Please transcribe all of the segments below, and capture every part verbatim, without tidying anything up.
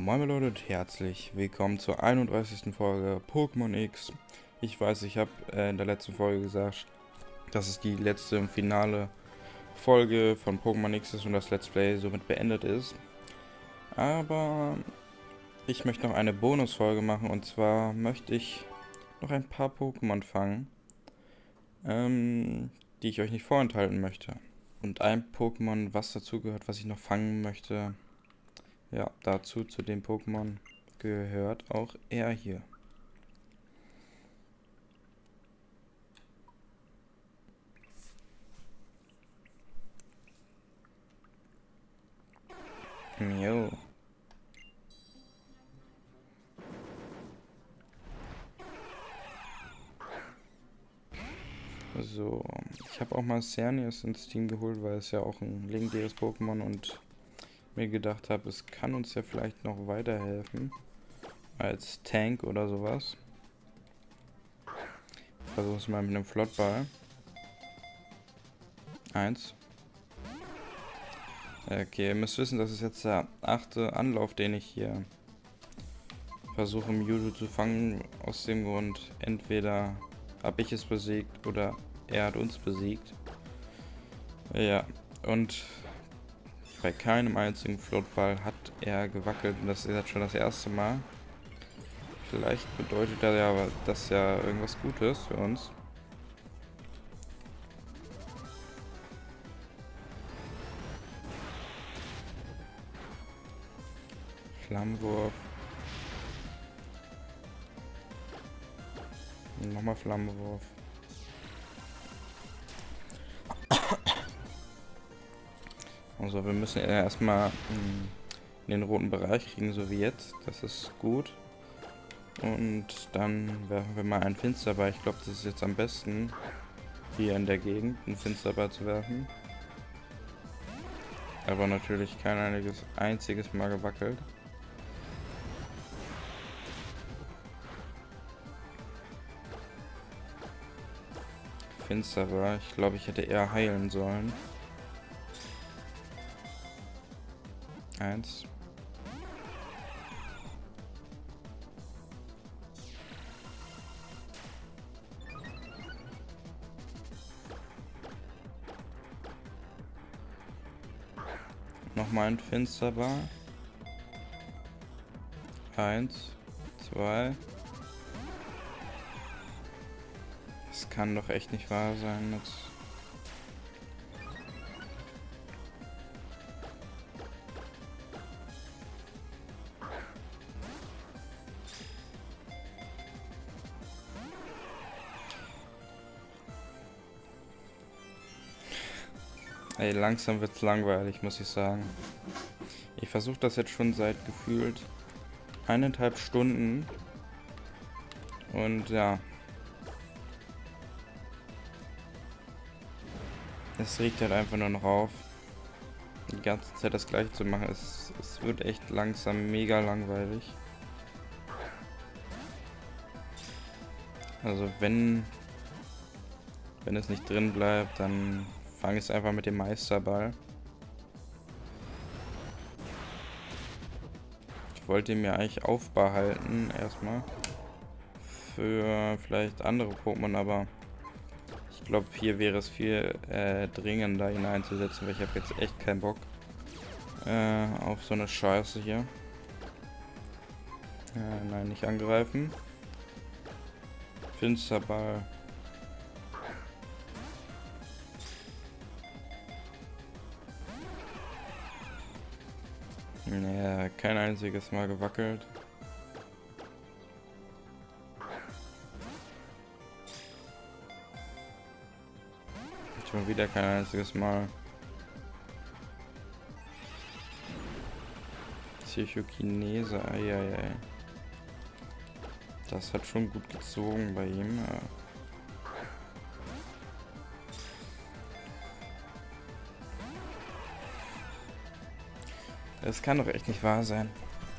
Moin Leute und herzlich willkommen zur einunddreißigsten Folge Pokémon X. Ich weiß, ich habe äh, in der letzten Folge gesagt, dass es die letzte und finale Folge von Pokémon X ist und das Let's Play somit beendet ist. Aber ich möchte noch eine Bonusfolge machen, und zwar möchte ich noch ein paar Pokémon fangen, ähm, die ich euch nicht vorenthalten möchte. Und ein Pokémon, was dazu gehört, was ich noch fangen möchte, ja, dazu, zu dem Pokémon, gehört auch er hier. Jo. So, ich habe auch mal Xerneas ins Team geholt, weil es ja auch ein legendäres Pokémon und mir gedacht habe, es kann uns ja vielleicht noch weiterhelfen als Tank oder sowas. Ich versuche es mal mit einem Flottball. Eins. Okay, ihr müsst wissen, das ist jetzt der achte Anlauf, den ich hier versuche, Mewtwo zu fangen. Aus dem Grund, entweder habe ich es besiegt oder er hat uns besiegt. Ja, und bei keinem einzigen Flottball hat er gewackelt, und das ist jetzt schon das erste Mal. Vielleicht bedeutet das ja, das ja irgendwas Gutes für uns. Flammenwurf. Nochmal Flammenwurf. Also wir müssen erstmal in den roten Bereich kriegen, so wie jetzt. Das ist gut. Und dann werfen wir mal einen Finsterball. Ich glaube, das ist jetzt am besten, hier in der Gegend einen Finsterball zu werfen. Aber natürlich kein einiges, einziges Mal gewackelt. Finsterball. Ich glaube, ich hätte eher heilen sollen. Eins. Nochmal ein Finsterball. Eins, zwei. Das kann doch echt nicht wahr sein jetzt. Ey, langsam wird's langweilig, muss ich sagen. Ich versuche das jetzt schon seit gefühlt eineinhalb Stunden. Und ja. Es regt halt einfach nur noch auf, die ganze Zeit das gleiche zu machen. Es, es wird echt langsam mega langweilig. Also wenn, wenn es nicht drin bleibt, dann fange ich es einfach mit dem Meisterball. Ich wollte ihn mir eigentlich aufbehalten erstmal für vielleicht andere Pokémon, aber ich glaube, hier wäre es viel äh, dringender, ihn einzusetzen, weil ich habe jetzt echt keinen Bock äh, auf so eine Scheiße hier. Äh, nein, nicht angreifen. Finsterball. Ja, kein einziges Mal gewackelt. Schon wieder kein einziges Mal. Psychokinese, eieiei. Das hat schon gut gezogen bei ihm. Ja. Das kann doch echt nicht wahr sein.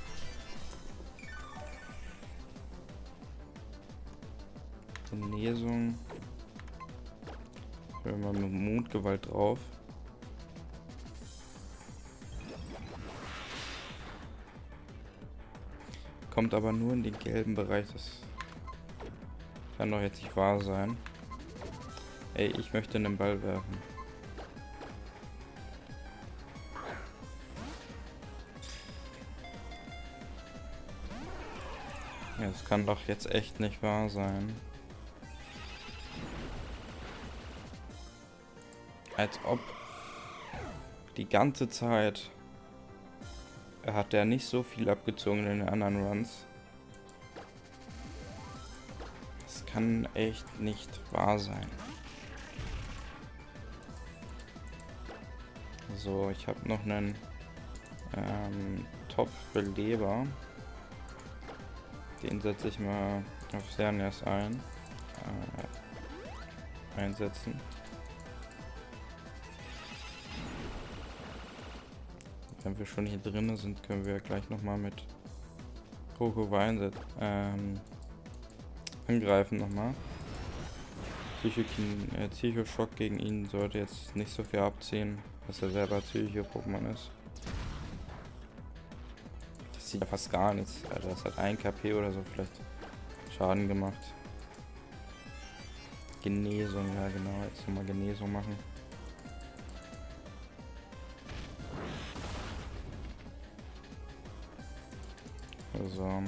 Genesung. Hören wir mit Mondgewalt drauf. kommt aber nur in den gelben Bereich. Das kann doch jetzt nicht wahr sein. Ey, ich möchte einen Ball werfen. Ja, das kann doch jetzt echt nicht wahr sein. Als ob die ganze Zeit hat der nicht so viel abgezogen in den anderen Runs. Das kann echt nicht wahr sein. So, ich habe noch einen ähm, Top-Beleber. Den setze ich mal auf Xerneas ein. Äh, einsetzen. Wenn wir schon hier drin sind, können wir gleich nochmal mit Poco Wein ähm, angreifen nochmal. Psychokin äh, Psychoschock gegen ihn sollte jetzt nicht so viel abziehen, dass er selber Psycho-Pokémon ist. Das sieht ja fast gar nichts. Alter, das hat ein K P oder so vielleicht Schaden gemacht. Genesung, ja genau, jetzt nochmal Genesung machen. Also,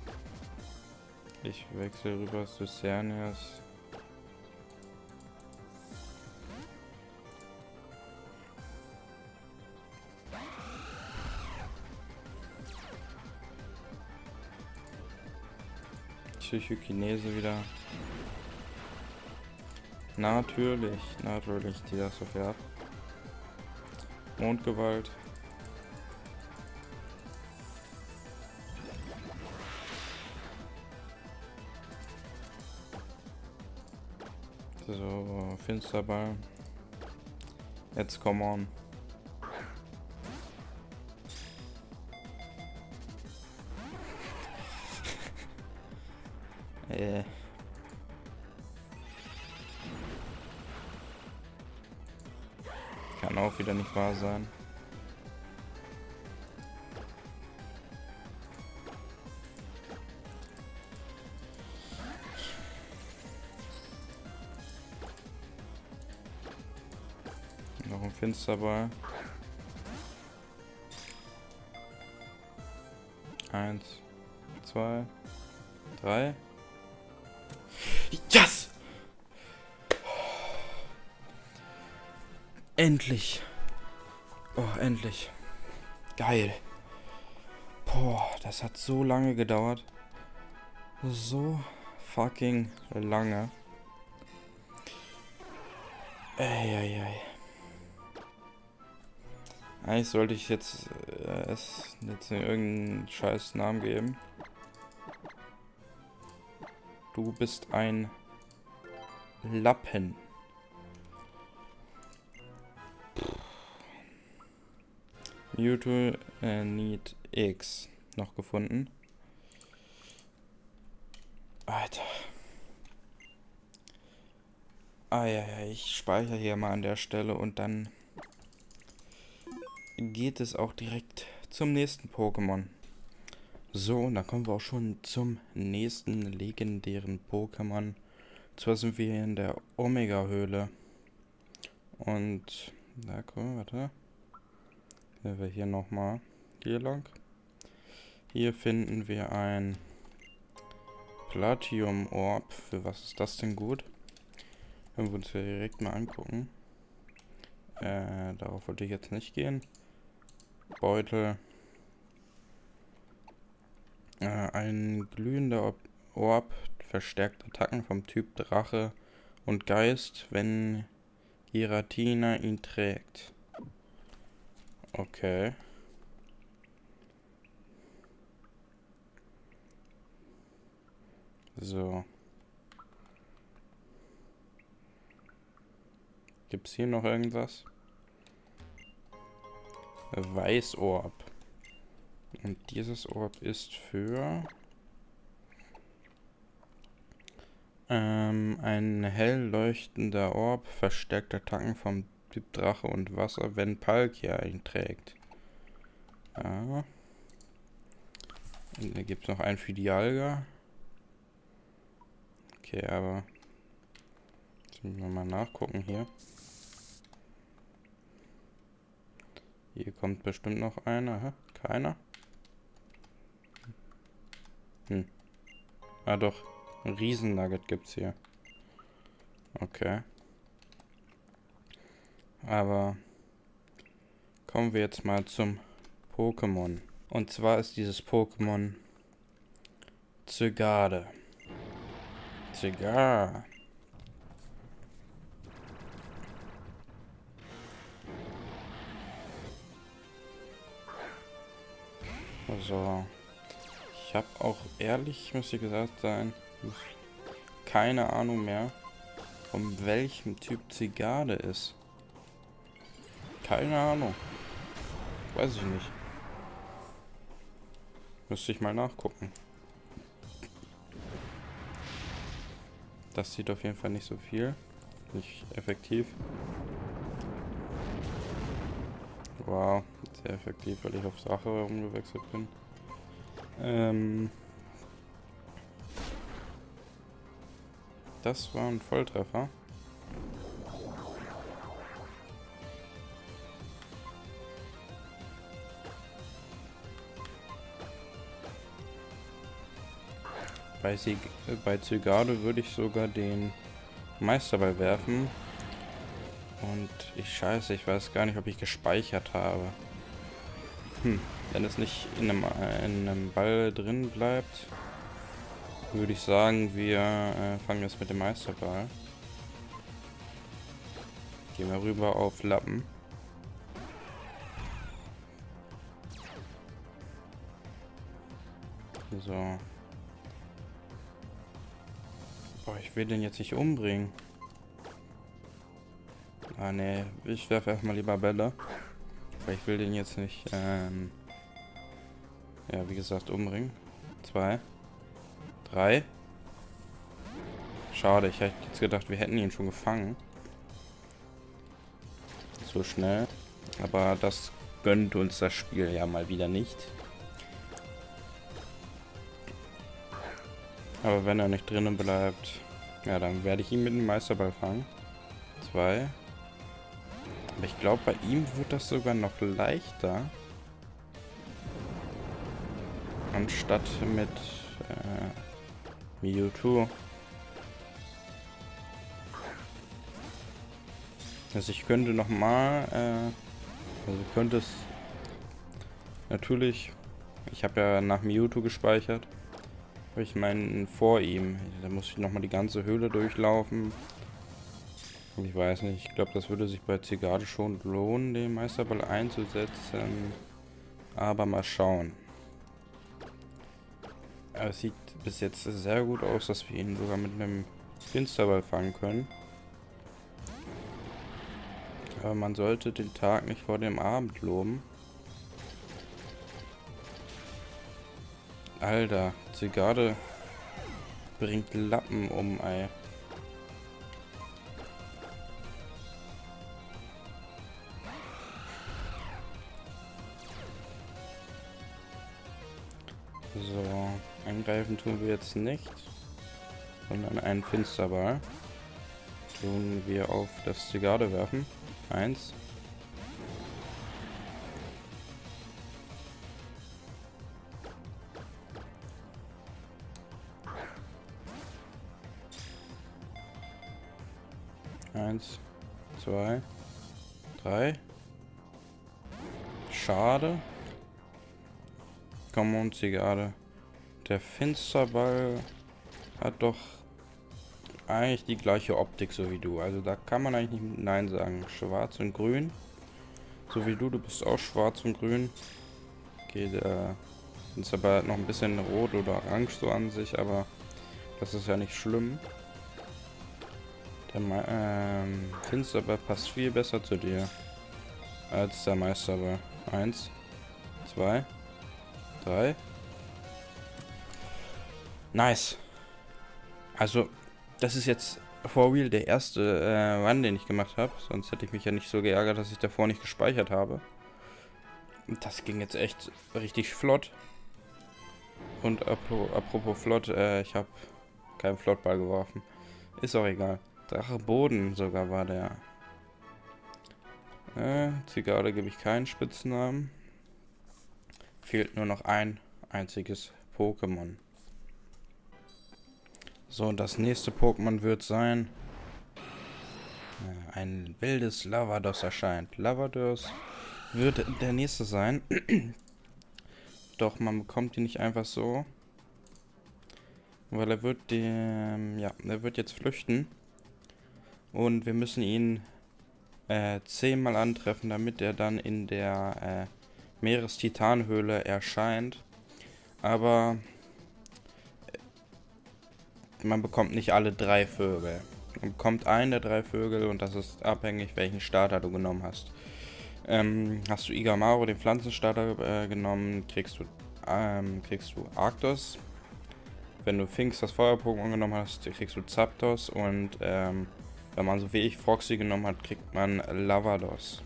ich wechsle rüber zu Xerneas. Psychokinese wieder. Natürlich, natürlich, die das so viel ab. Mondgewalt. So, Finsterball. Jetzt come on. äh. Kann auch wieder nicht wahr sein. Noch ein Finsterball. Eins, zwei, drei. Yes! Endlich. Oh, endlich. Geil. Boah, das hat so lange gedauert. So fucking lange. Eieiei. Eigentlich sollte ich jetzt äh, es jetzt irgendeinen scheiß Namen geben. Du bist ein Lappen. Mewtwo äh, Need X noch gefunden. Alter. Ah ja, ja, ich speichere hier mal an der Stelle und dann geht es auch direkt zum nächsten Pokémon. So, und dann kommen wir auch schon zum nächsten legendären Pokémon. Zwar sind wir hier in der Omega-Höhle. Und da kommen wir, warte. Wenn wir hier nochmal hier lang. Hier finden wir ein Platinum-Orb. Für was ist das denn gut? Können wir uns ja direkt mal angucken. Äh, darauf wollte ich jetzt nicht gehen. Beutel. Äh, ein glühender Orb verstärkt Attacken vom Typ Drache und Geist, wenn Giratina ihn trägt. Okay. So. Gibt's hier noch irgendwas? Weißorb. Und dieses Orb ist für ähm, ein hell leuchtender Orb, verstärkt Attacken vom Typ Drache und Wasser, wenn Palkia ihn trägt. Ja. Da gibt es noch einen für die Alga. Okay, aber jetzt müssen wir mal nachgucken hier. Hier kommt bestimmt noch einer. Hä? Keiner? Hm. Ah doch, ein Riesennugget gibt's hier. Okay. Aber kommen wir jetzt mal zum Pokémon. Und zwar ist dieses Pokémon Zygarde. Zygarde. So. Ich habe auch ehrlich, muss ich gesagt sein, keine Ahnung mehr, von welchem Typ Zygarde ist. Keine Ahnung. Weiß ich nicht. Müsste ich mal nachgucken. Das sieht auf jeden Fall nicht so viel. Nicht effektiv. Wow, sehr effektiv, weil ich auf Drache umgewechselt bin. Ähm das war ein Volltreffer. Bei, Sieg äh, bei Zygarde würde ich sogar den Meisterball werfen. Und ich scheiße, ich weiß gar nicht, ob ich gespeichert habe. Hm, wenn es nicht in einem, äh, in einem Ball drin bleibt, würde ich sagen, wir äh, fangen jetzt mit dem Meisterball. Gehen wir rüber auf Lappen. So. Boah, ich will den jetzt nicht umbringen. Ah ne, ich werfe erstmal lieber Bälle. Weil ich will den jetzt nicht, ähm, ja, wie gesagt, umbringen. Zwei. Drei. Schade, ich hätte jetzt gedacht, wir hätten ihn schon gefangen. So schnell. Aber das gönnt uns das Spiel ja mal wieder nicht. Aber wenn er nicht drinnen bleibt, ja, dann werde ich ihn mit dem Meisterball fangen. Zwei. Aber ich glaube, bei ihm wird das sogar noch leichter. Anstatt mit äh, Mewtwo. Also ich könnte noch mal, äh, also könnte es natürlich, ich habe ja nach Mewtwo gespeichert. Aber ich meine vor ihm, da muss ich noch mal die ganze Höhle durchlaufen. Ich weiß nicht, ich glaube, das würde sich bei Zygarde schon lohnen, den Meisterball einzusetzen. Aber mal schauen. Aber es sieht bis jetzt sehr gut aus, dass wir ihn sogar mit einem Finsterball fangen können. Aber man sollte den Tag nicht vor dem Abend loben. Alter, Zygarde bringt Lappen um, ey. So, angreifen tun wir jetzt nicht, sondern einen Finsterball tun wir auf das Zygarde werfen. Eins. Eins, zwei, drei. Schade. Komm und Zygarde. Der Finsterball hat doch eigentlich die gleiche Optik so wie du. Also da kann man eigentlich nicht Nein sagen. Schwarz und grün. So wie du, du bist auch schwarz und grün. Okay, der Finsterball hat noch ein bisschen rot oder orange so an sich, aber das ist ja nicht schlimm. Der Me ähm, Finsterball passt viel besser zu dir als der Meisterball. Eins, zwei, drei. Nice. Also, das ist jetzt for real der erste äh, Run, den ich gemacht habe. Sonst hätte ich mich ja nicht so geärgert, dass ich davor nicht gespeichert habe. Und das ging jetzt echt richtig flott. Und apropos Flott, äh, ich habe keinen Flottball geworfen. Ist auch egal. Drache Boden sogar war der. Äh, Zigarre gebe ich keinen Spitznamen. Fehlt nur noch ein einziges Pokémon. So, und das nächste Pokémon wird sein... Äh, ein wildes Lavados erscheint. Lavados wird der nächste sein. Doch man bekommt ihn nicht einfach so. Weil er wird dem... Ja, er wird jetzt flüchten. Und wir müssen ihn äh, zehnmal antreffen, damit er dann in der äh, Meerestitanhöhle erscheint. Aber äh, man bekommt nicht alle drei Vögel. Man bekommt einen der drei Vögel und das ist abhängig, welchen Starter du genommen hast. Ähm, hast du Igamaro, den Pflanzenstarter, äh, genommen, kriegst du, ähm, kriegst du Arctos. Wenn du Finks, das Feuer-Pokémon genommen hast, kriegst du Zapdos. Und ähm, wenn man so wie ich Froxy genommen hat, kriegt man Lavados.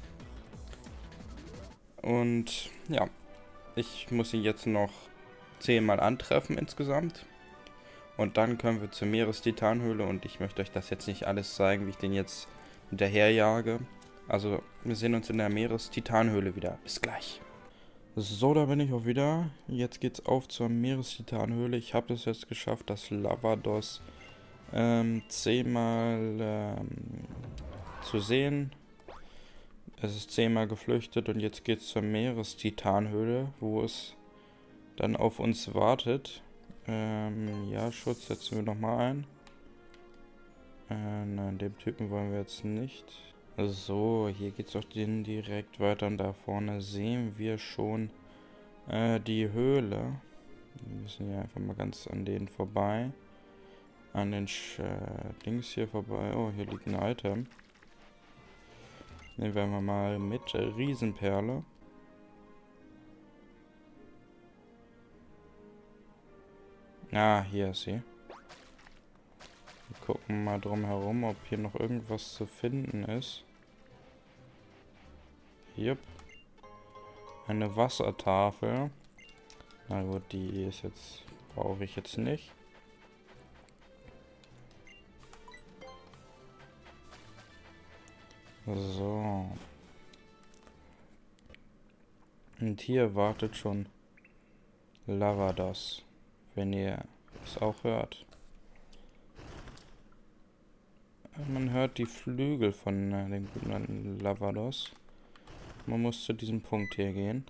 Und ja, ich muss ihn jetzt noch zehnmal antreffen insgesamt. Und dann können wir zur Meerestitanhöhle und ich möchte euch das jetzt nicht alles zeigen, wie ich den jetzt hinterherjage. Also, wir sehen uns in der Meerestitanhöhle wieder. Bis gleich. So, da bin ich auch wieder. Jetzt geht's auf zur Meerestitanhöhle. Ich habe es jetzt geschafft, das Lavados ähm, zehnmal ähm, zu sehen. Es ist zehnmal geflüchtet und jetzt geht's zur Meerestitanhöhle, wo es dann auf uns wartet. Ähm, ja, Schutz setzen wir nochmal ein. Äh, nein, dem Typen wollen wir jetzt nicht. So, hier geht es auch direkt weiter und da vorne sehen wir schon äh, die Höhle. Wir müssen hier einfach mal ganz an denen vorbei. An den Sch äh, Dings hier vorbei. Oh, hier liegt ein Item. Nehmen wir mal mit Riesenperle. Ah, hier ist sie. Wir gucken mal drum herum, ob hier noch irgendwas zu finden ist. Yep. Eine Wassertafel. Na gut, die ist jetzt... brauche ich jetzt nicht. So. Und hier wartet schon Lavados, wenn ihr es auch hört. Man hört die Flügel von äh, dem guten Lavados. Man muss zu diesem Punkt hier gehen.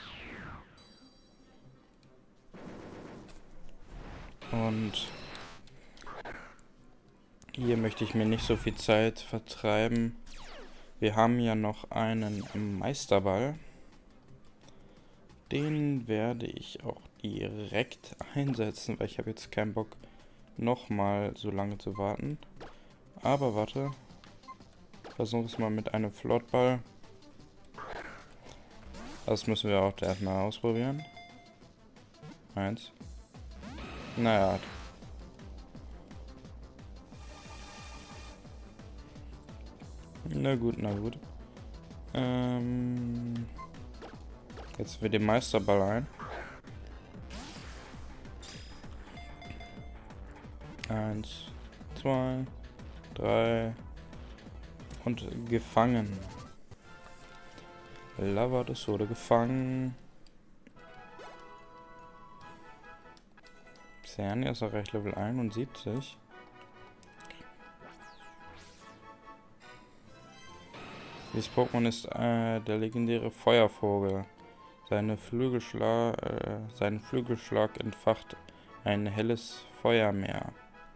Und hier möchte ich mir nicht so viel Zeit vertreiben. Wir haben ja noch einen Meisterball. Den werde ich auch direkt einsetzen, weil ich habe jetzt keinen Bock, nochmal so lange zu warten. Aber warte. Versuchen es mal mit einem Flottball. Das müssen wir auch erstmal ausprobieren. Eins. Naja. Na gut, na gut. Ähm, jetzt wird den Meisterball ein. Eins, zwei, drei und gefangen. Lavados wurde gefangen. Xerneas ist erreicht Level einundsiebzig. Dieses Pokémon ist äh, der legendäre Feuervogel. Seine Flügelschlag, äh, sein Flügelschlag entfacht ein helles Feuermeer.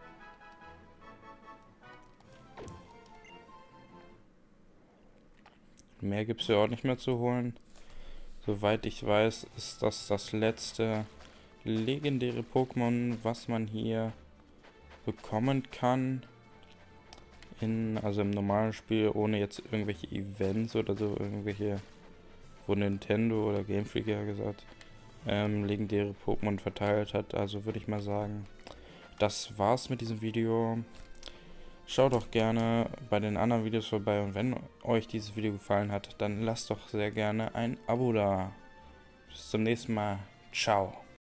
Mehr gibt es ja auch nicht mehr zu holen. Soweit ich weiß, ist das das letzte legendäre Pokémon, was man hier bekommen kann. In, also im normalen Spiel, ohne jetzt irgendwelche Events oder so, irgendwelche, wo Nintendo oder Game Freak ja gesagt, ähm, legendäre Pokémon verteilt hat. Also würde ich mal sagen, das war's mit diesem Video. Schaut doch gerne bei den anderen Videos vorbei und wenn euch dieses Video gefallen hat, dann lasst doch sehr gerne ein Abo da. Bis zum nächsten Mal. Ciao.